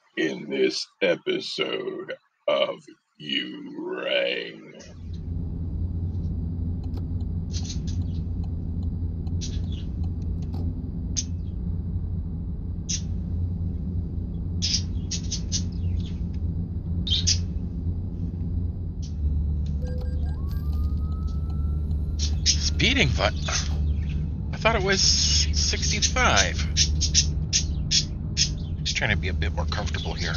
in this episode of You Rang. Speeding button? I thought it was 65. Just trying to be a bit more comfortable here.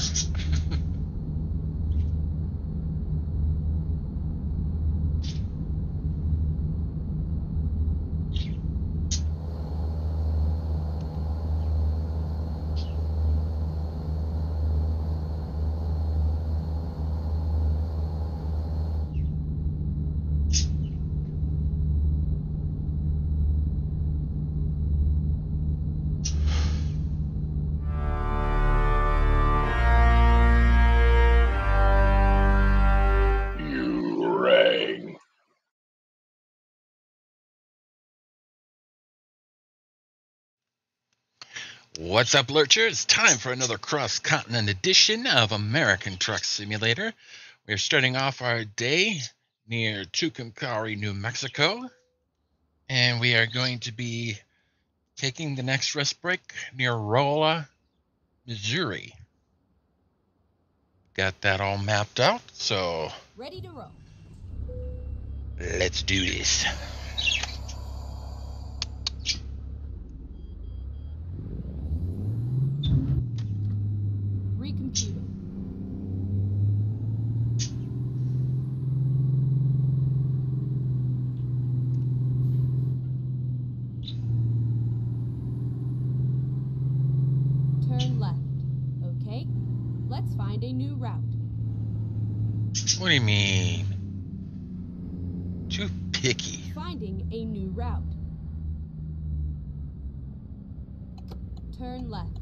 You Rang. What's up, Lurchers? Time for another cross-continent edition of American Truck Simulator. We're starting off our day near Tucumcari, New Mexico, and we are going to be taking the next rest break near Rolla, Missouri. Got that all mapped out, so Ready to roll. let's do this. Recomputing. Turn left. Okay. Let's find a new route. What do you mean? Too picky. Finding a new route. Turn left.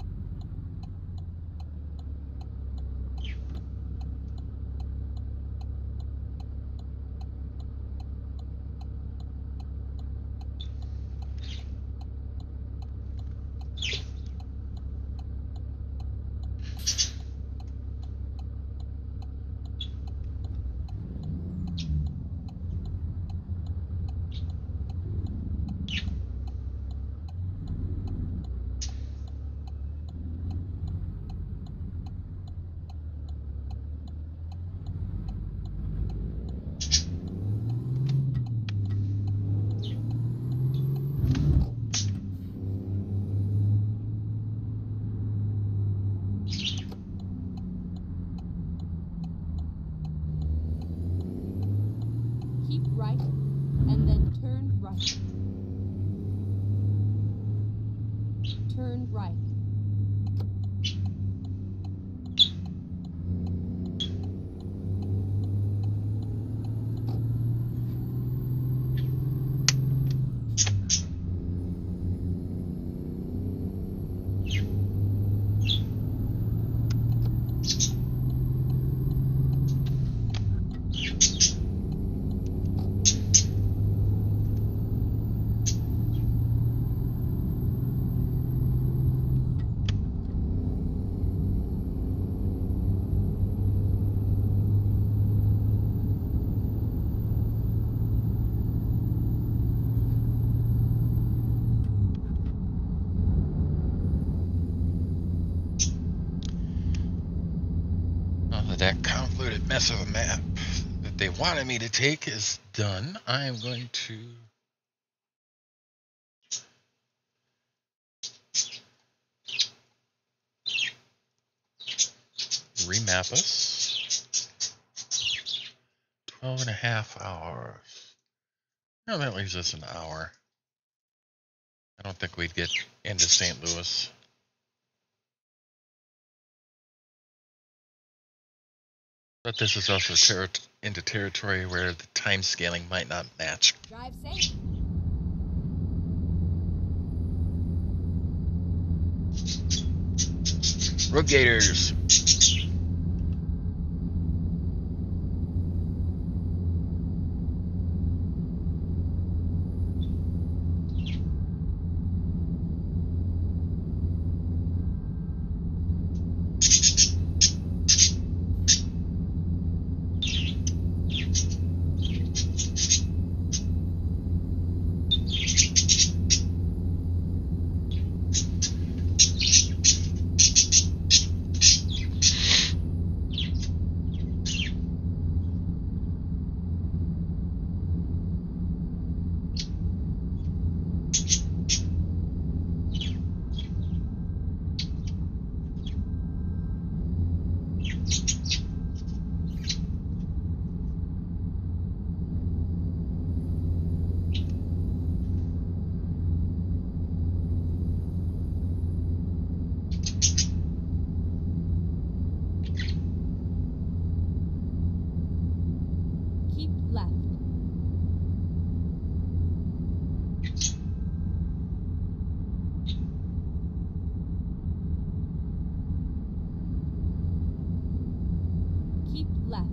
Keep right and then turn right. Turn right. That convoluted mess of a map that they wanted me to take is done. I am going to remap us. 12.5 hours. No, that leaves us an hour. I don't think we'd get into St. Louis. But this is also into territory where the time scaling might not match. Drive safe. Road Gators. left.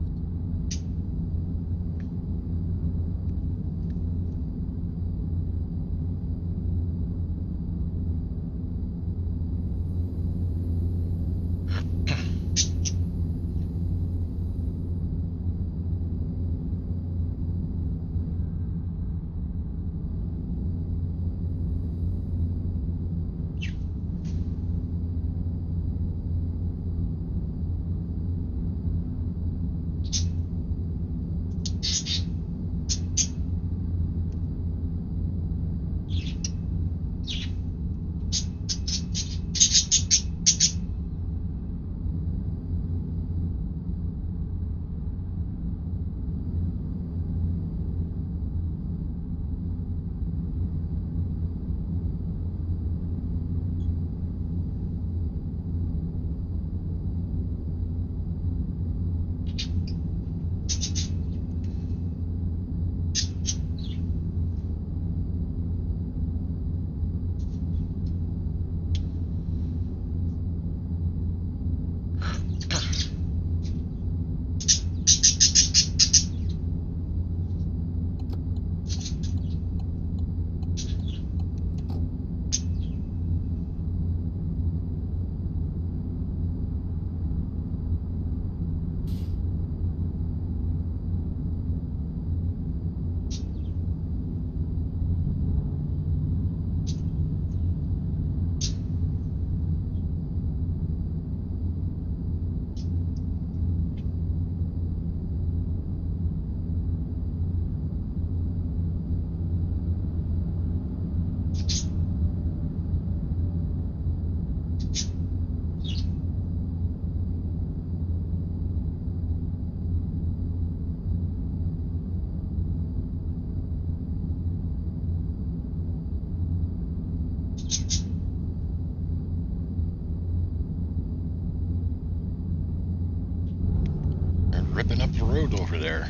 Ripping up the road over there.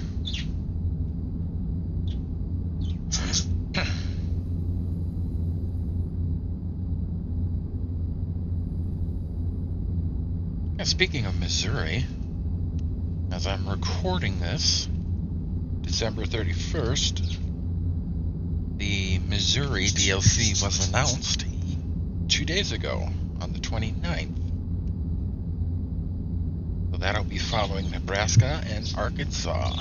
Speaking of Missouri, as I'm recording this, December 31st, the Missouri DLC was announced 2 days ago on the 29th. So that'll be following Nebraska and Arkansas.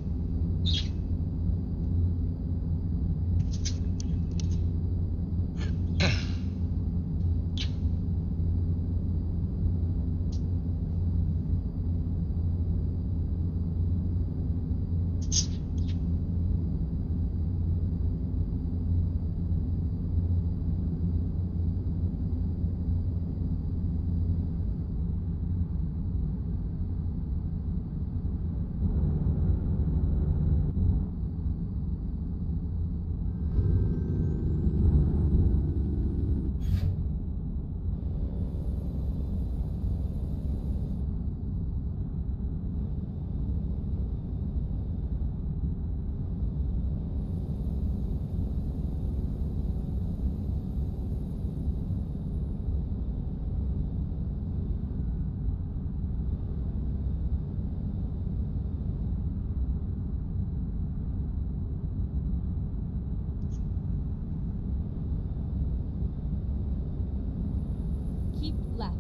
Keep left.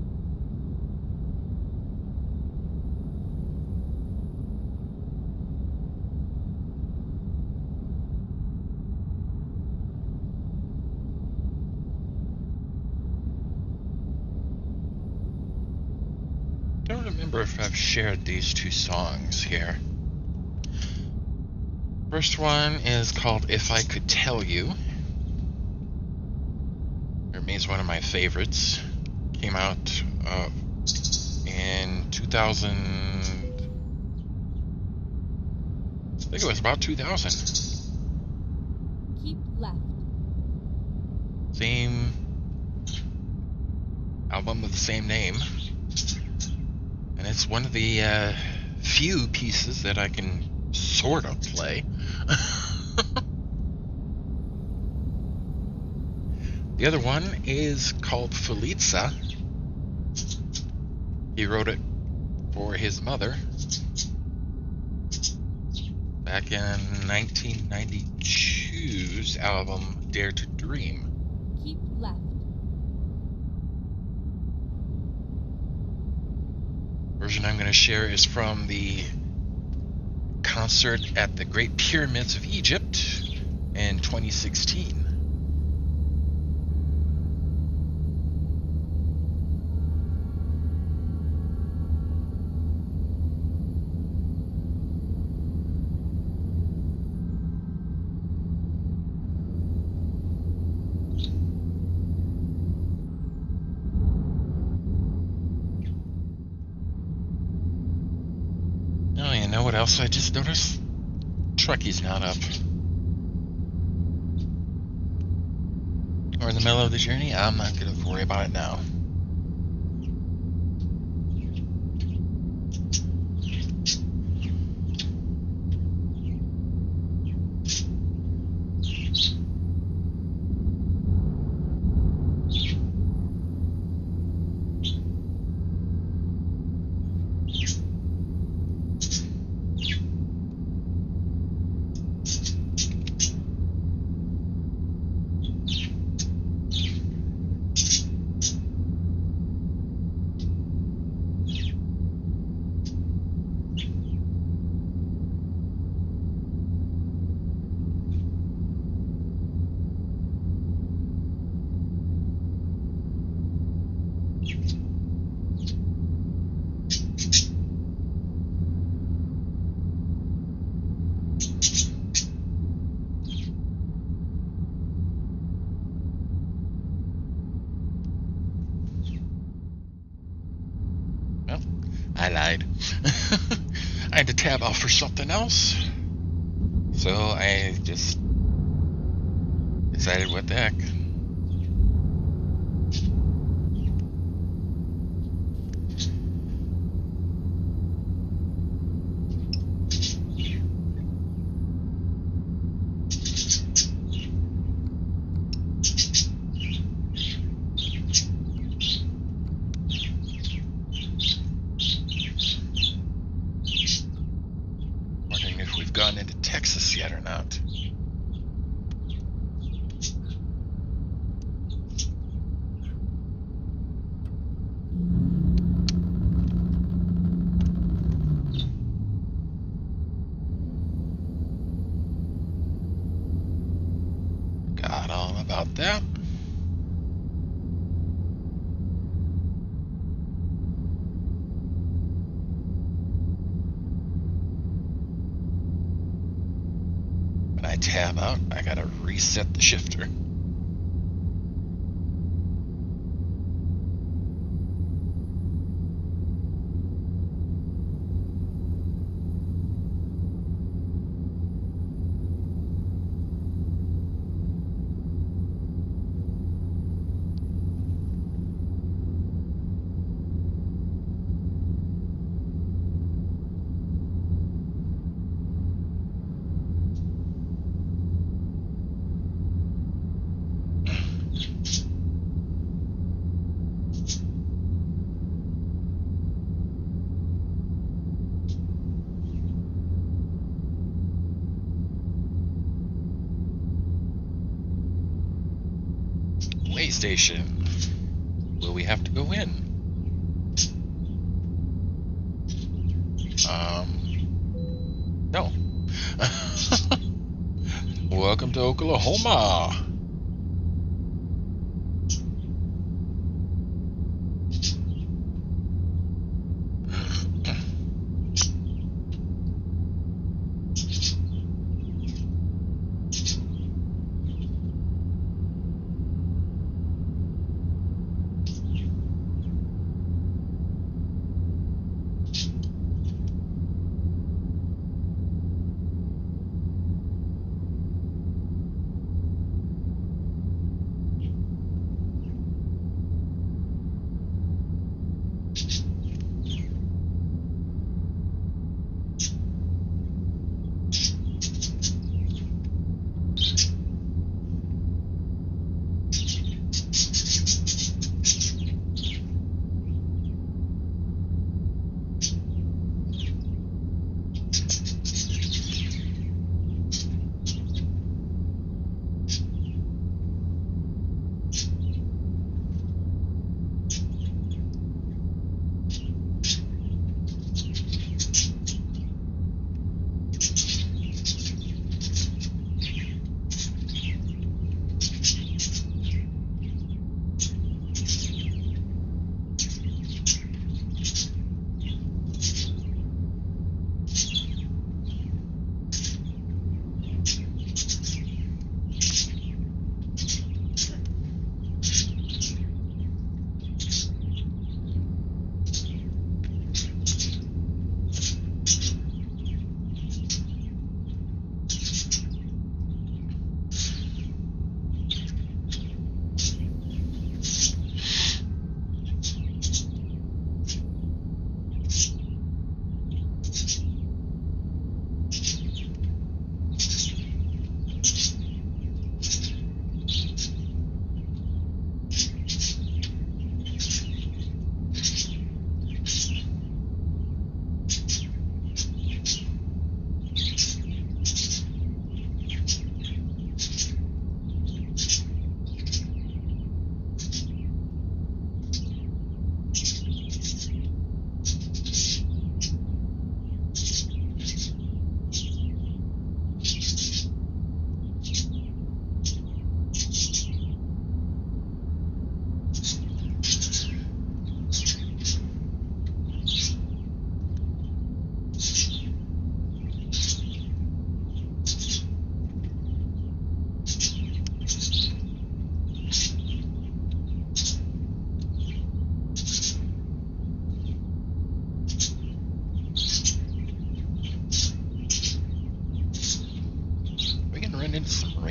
I don't remember if I've shared these two songs here. First one is called If I Could Tell You. For me, it's one of my favorites. Came out in 2000. I think it was about 2000. Keep left. Same album with the same name. And it's one of the few pieces that I can sort of play. The other one is called Felitsa. He wrote it for his mother, back in 1992's album Dare to Dream. Keep left. Version I'm going to share is from the concert at the Great Pyramids of Egypt in 2016. Oh, you know what else I just noticed? Truckie's not up. We're in the middle of the journey. I'm not going to worry about it now. Well, I lied. I had to tab out for something else. So I just decided, what the heck. Wondering if we've gone into Texas yet or not. Got all about that. When I tab out, I gotta reset the shifter. Way station. Will we have to go in? No. Welcome to Oklahoma.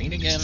Meet again.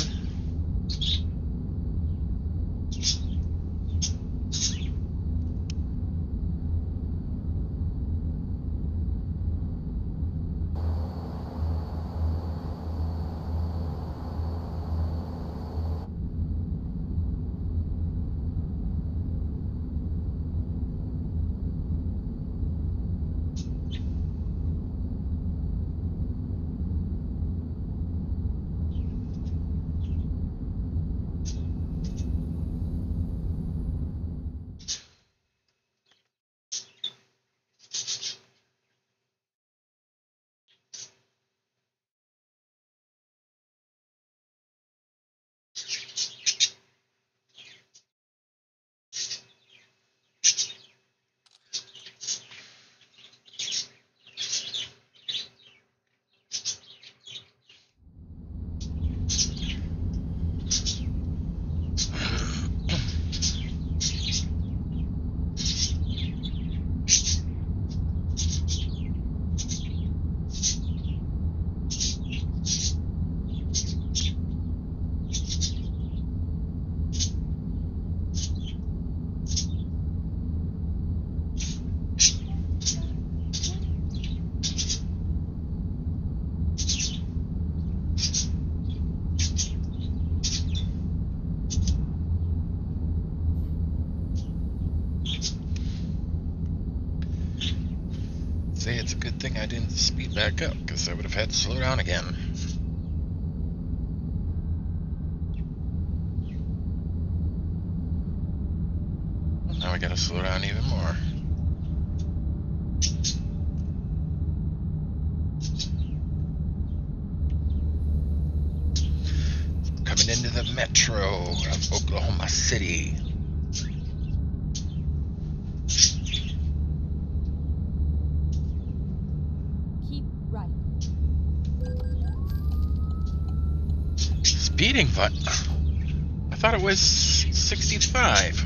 Say it's a good thing I didn't speed back up, because I would have had to slow down again. Now I gotta slow down even more. Coming into the metro of Oklahoma City. Speeding button? I thought it was 65.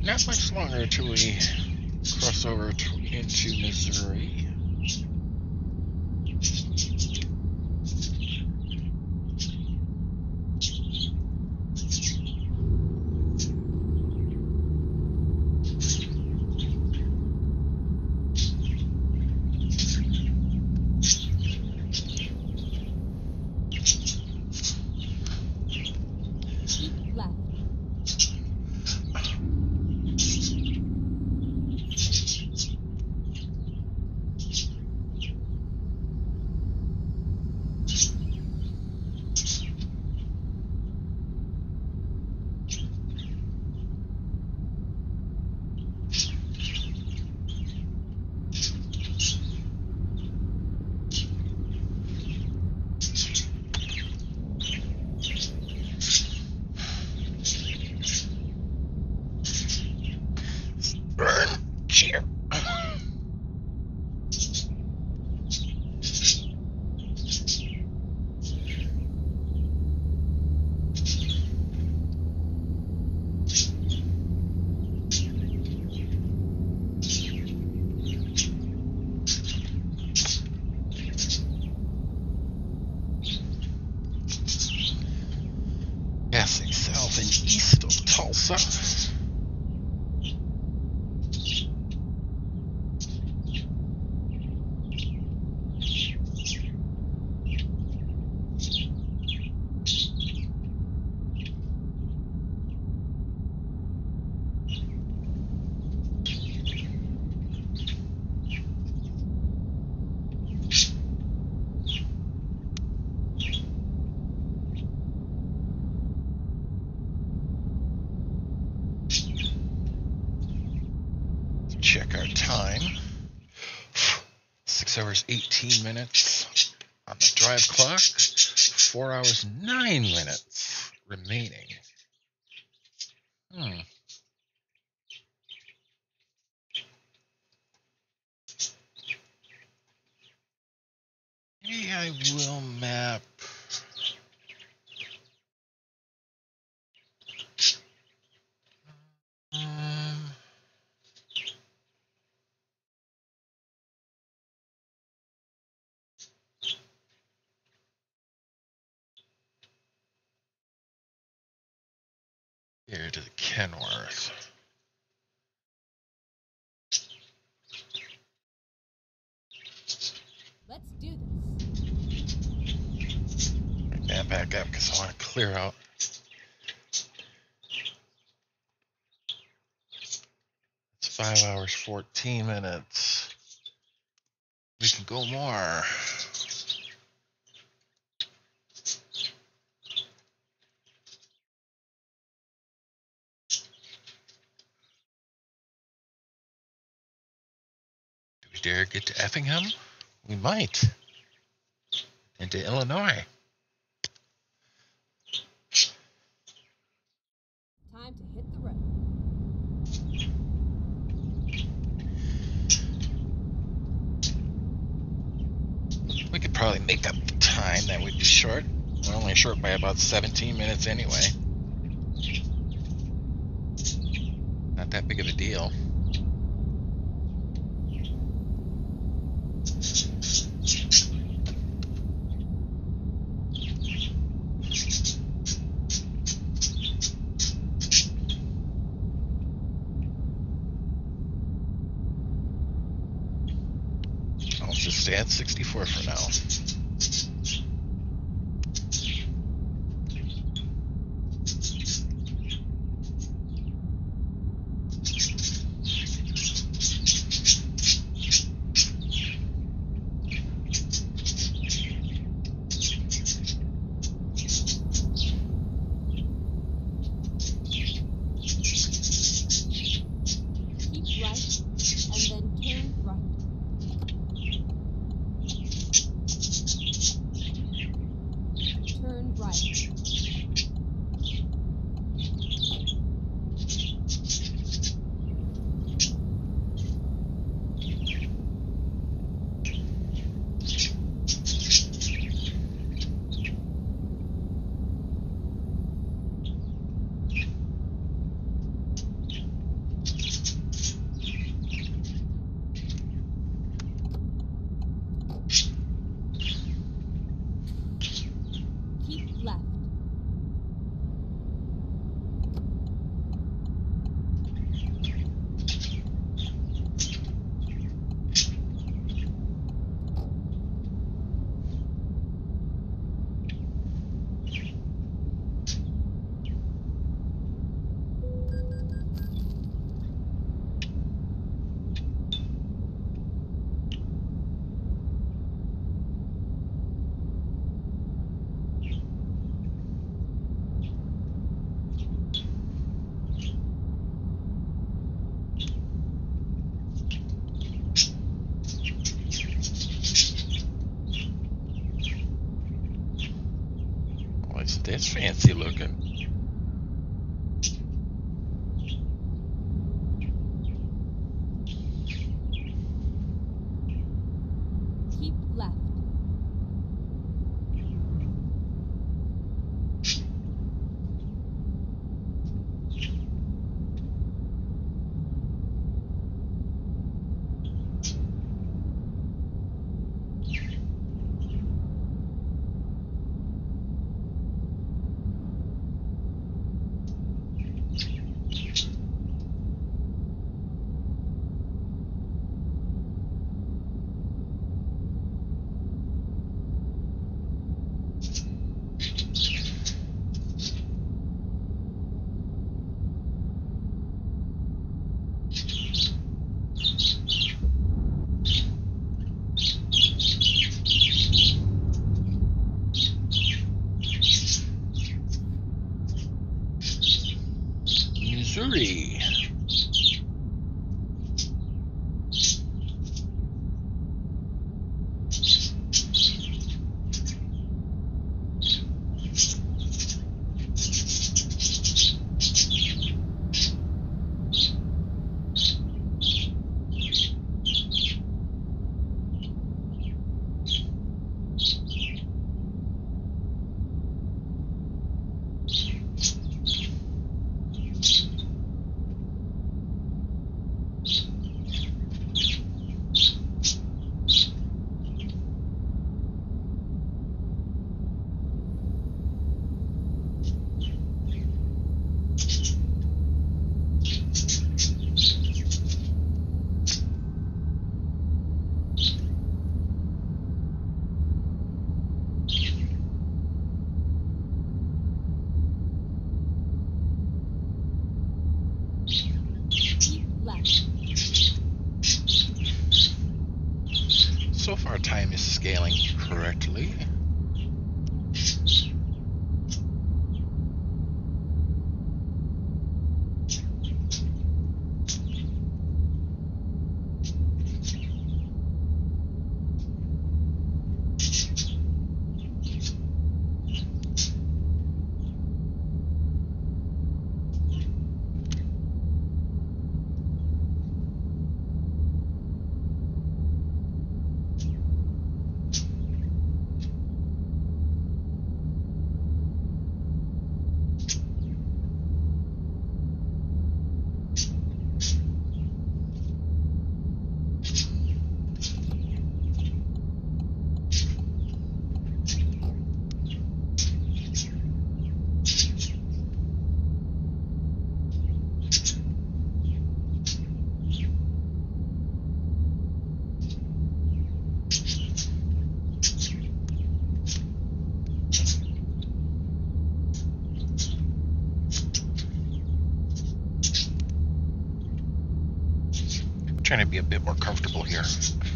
Not much longer till we cross over into Missouri. Cheer. Passing south and east of Tulsa. Check our time. 6 hours 18 minutes on the drive clock. 4 hours 9 minutes remaining. Maybe I will map. Here to the Kenworth. Let's do this. Bring that back up because I want to clear out. It's 5 hours 14 minutes. We can go more. Dare get to Effingham? We might. Into Illinois. Time to hit the road. We could probably make up the time. That would be short. We're only short by about 17 minutes anyway. Not that big of a deal. Stay at 64 for now. It's fancy looking. Keep left. Missouri. Keep left. So far, time is scaling correctly. Trying to be a bit more comfortable here.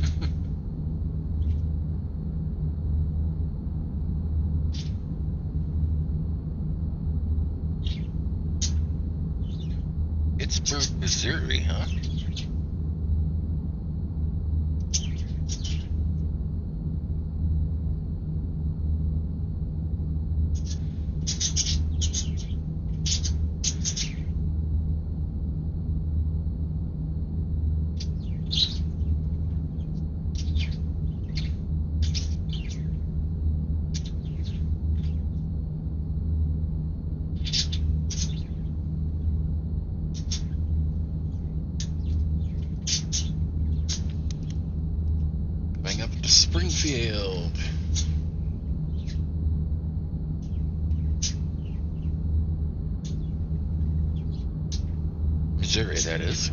Pittsburgh, Missouri, huh? Going up to Springfield. Missouri, that is.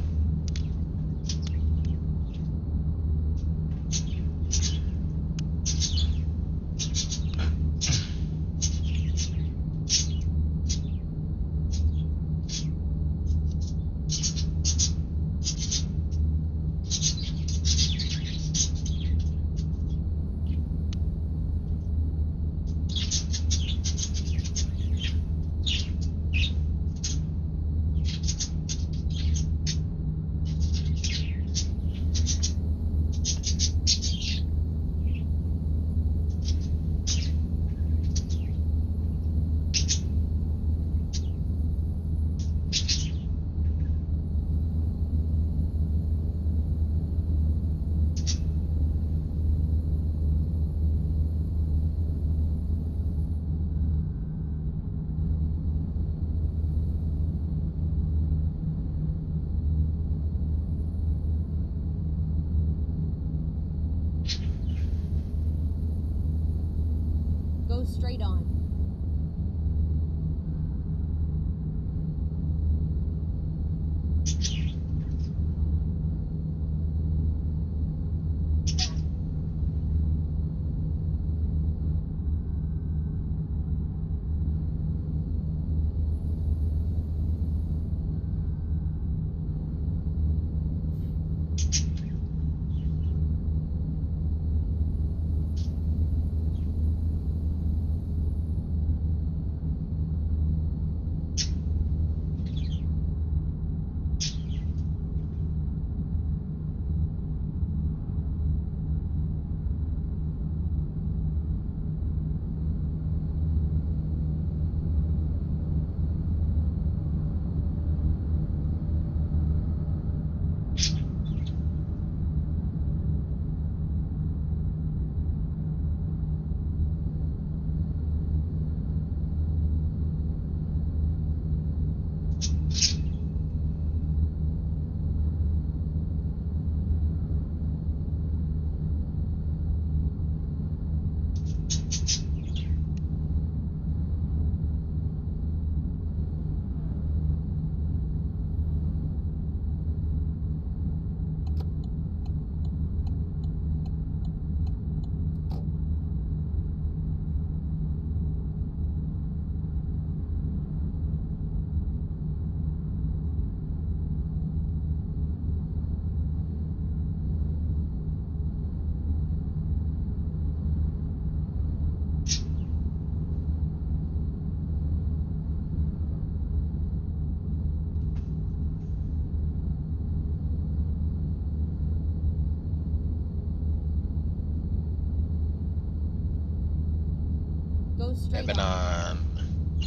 Go straight on. Go straight Moving on. on.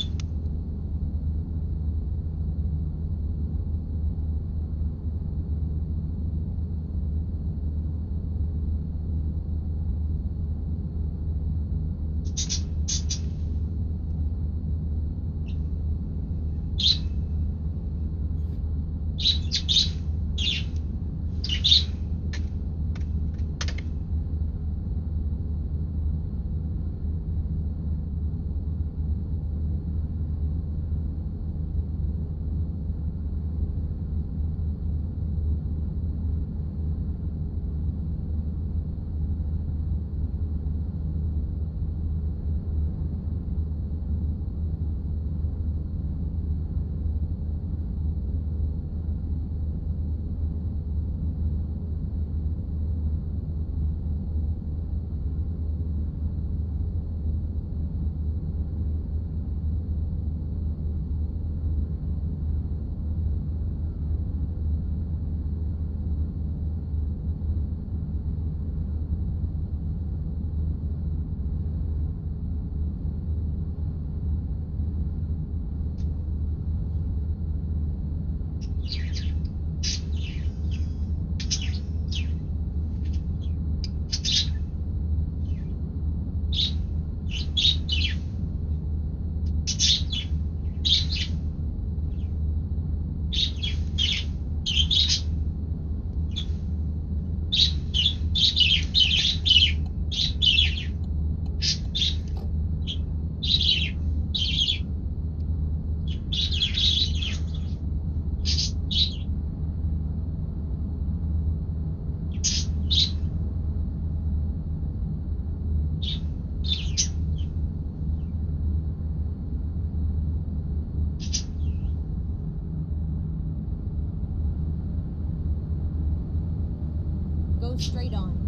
Go straight on.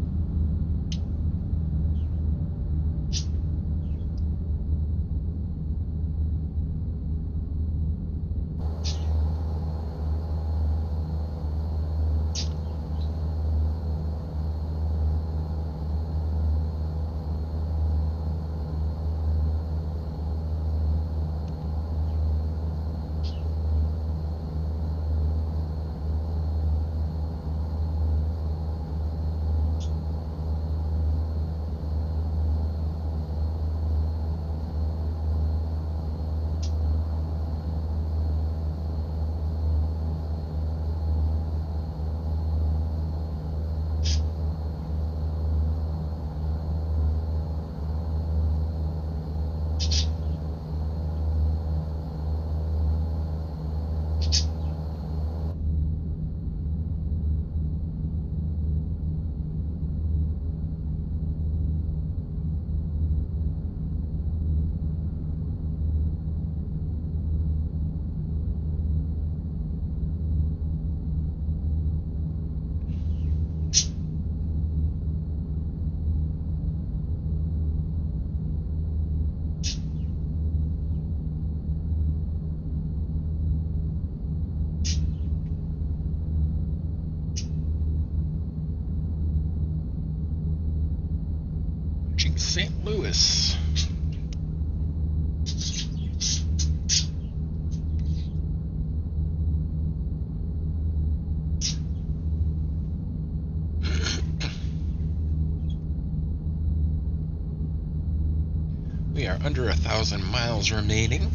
St. Louis. We are under 1,000 miles remaining.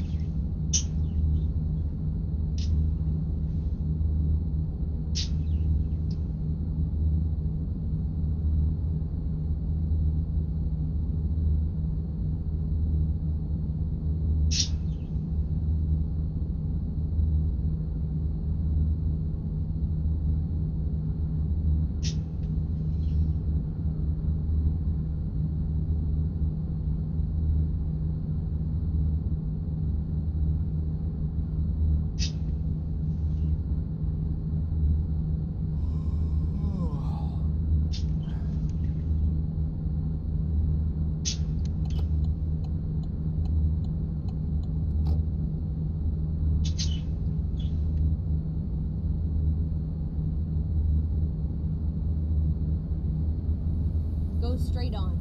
Go straight on.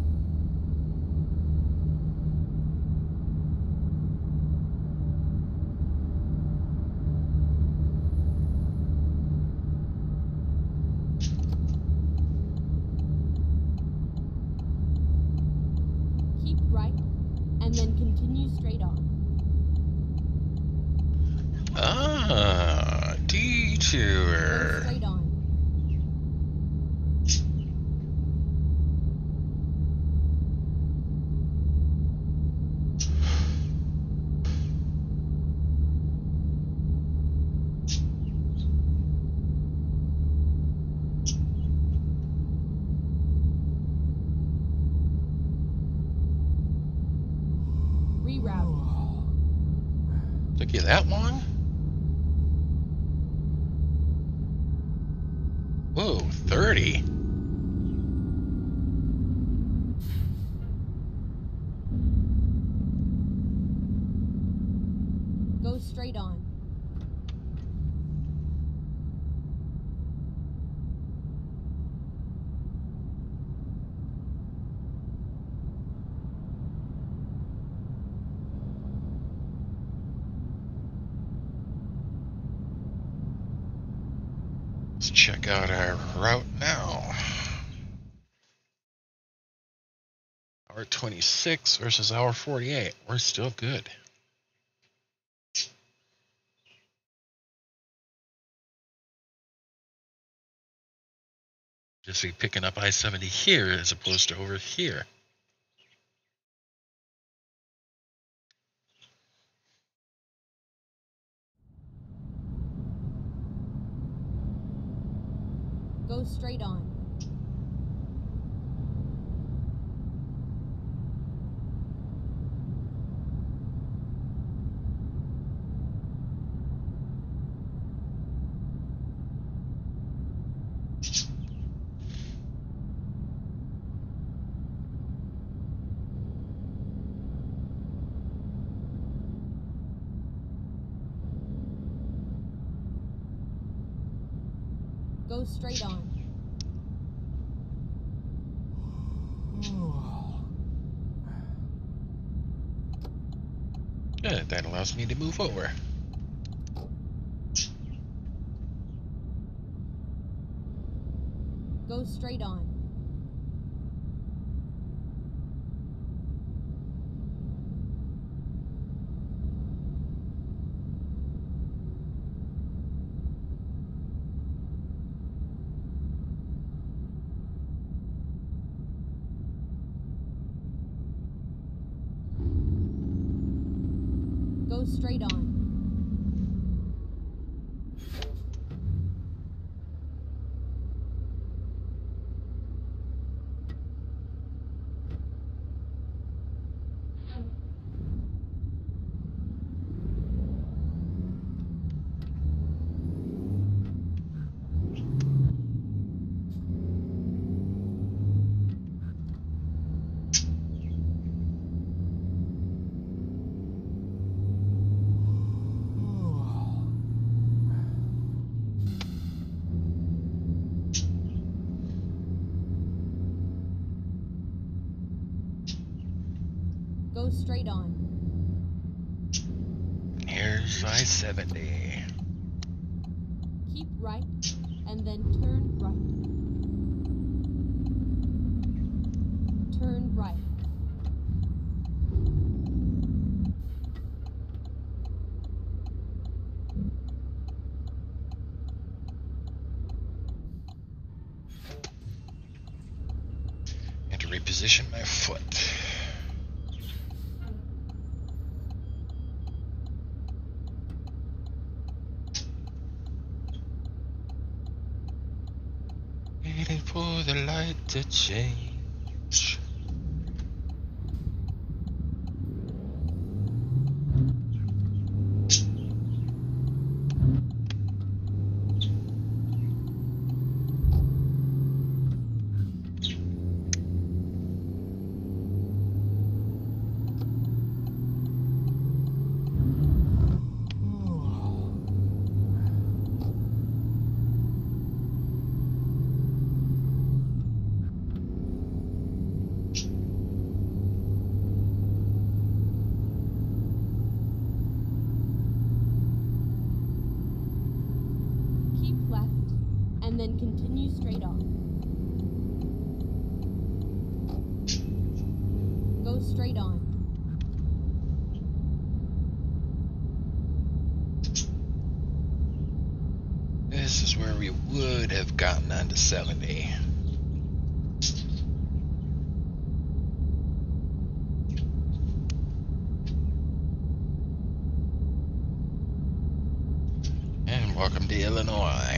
Keep right, and then continue straight on. Ah, Go detour. straight on. Rerouting. Took you that long? Whoa, 30? Go straight on. Let's check out our route now. Hour 26 versus hour 48. We're still good. Just be picking up I-70 here as opposed to over here. Go straight on. Go straight on. Good, that allows me to move over. Go straight on. Go straight on. Go straight on. Here's I-70. Keep right, and then turn right. Turn right. And to reposition my foot. Waiting for the light to change. Keep left, and then continue straight on. Go straight on. This is where we would have gotten onto 70. And welcome to Illinois.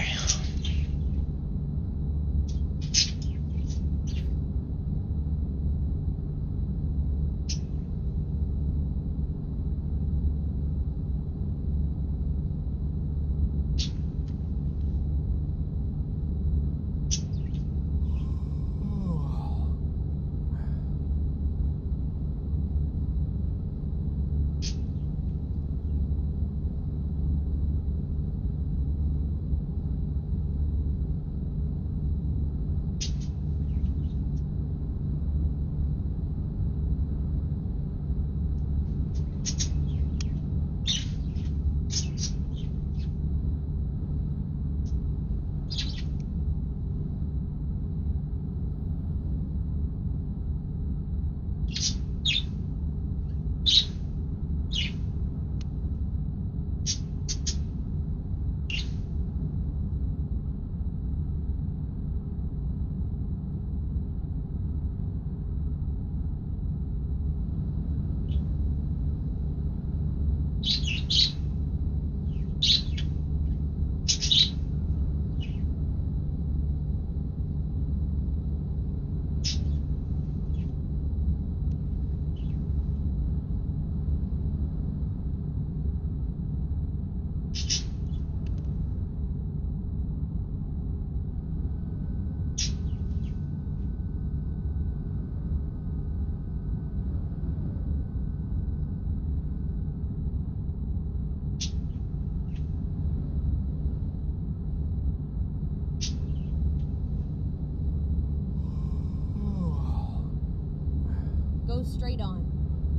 Go straight on.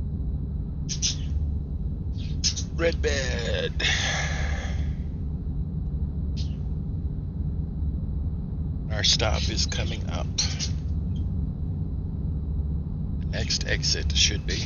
Red bed. Our stop is coming up. The next exit should be.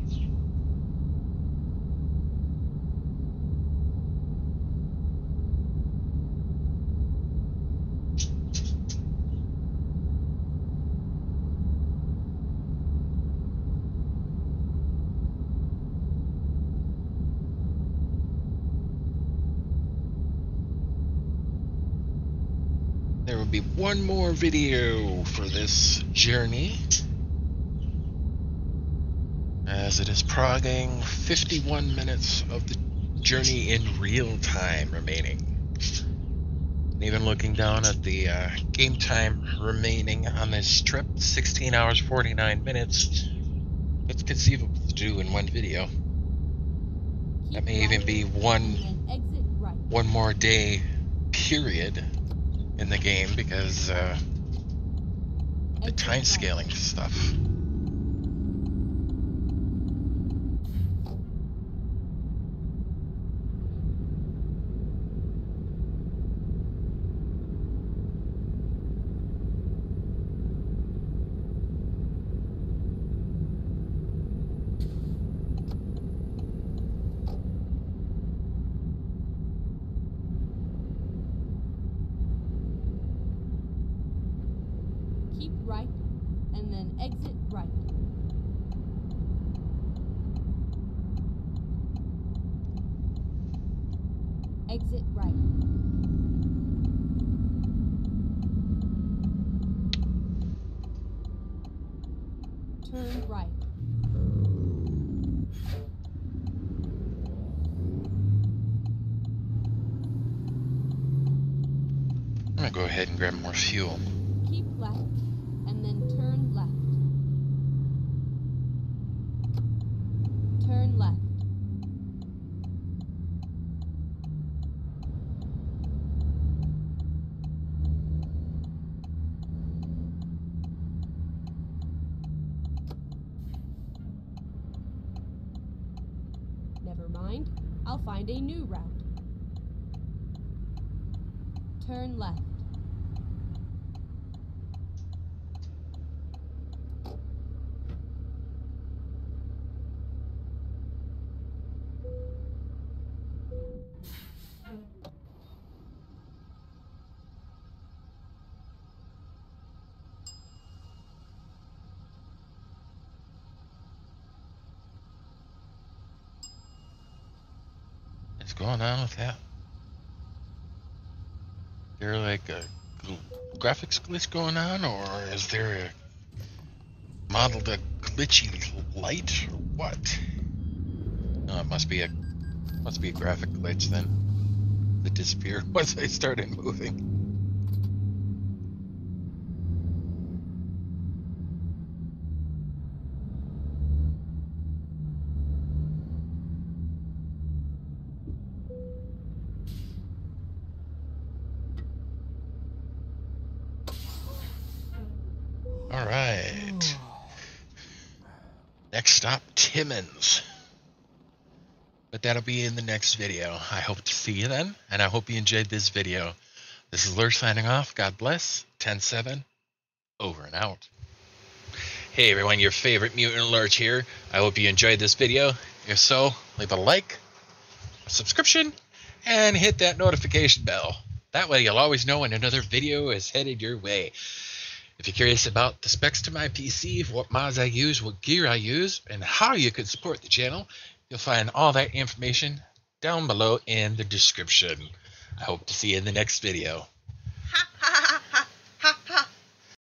There will be one more video for this journey, as it is progging 51 minutes of the journey in real time remaining. And even looking down at the game time remaining on this trip, 16 hours 49 minutes, it's conceivable to do in one video. That may even be one more day period in the game, because the time scaling stuff. Keep right, and then exit right. Exit right. Turn right. I'm gonna go ahead and grab more fuel. Keep left, and then turn left. Turn left. Never mind, I'll find a new route. Turn left. What's going on with that? There like a graphics glitch going on, or is there a modeled a glitchy light, or what? No, it must be a graphic glitch then. That disappeared once I started moving. All right. Next stop, Timmins. But that'll be in the next video. I hope to see you then, and I hope you enjoyed this video. This is Lurch signing off. God bless. 10-7. Over and out. Hey everyone, your favorite Mutant Lurch here. I hope you enjoyed this video. If so, leave a like, a subscription, and hit that notification bell. That way you'll always know when another video is headed your way. If you're curious about the specs to my PC, what mods I use, what gear I use, and how you could support the channel, you'll find all that information down below in the description. I hope to see you in the next video.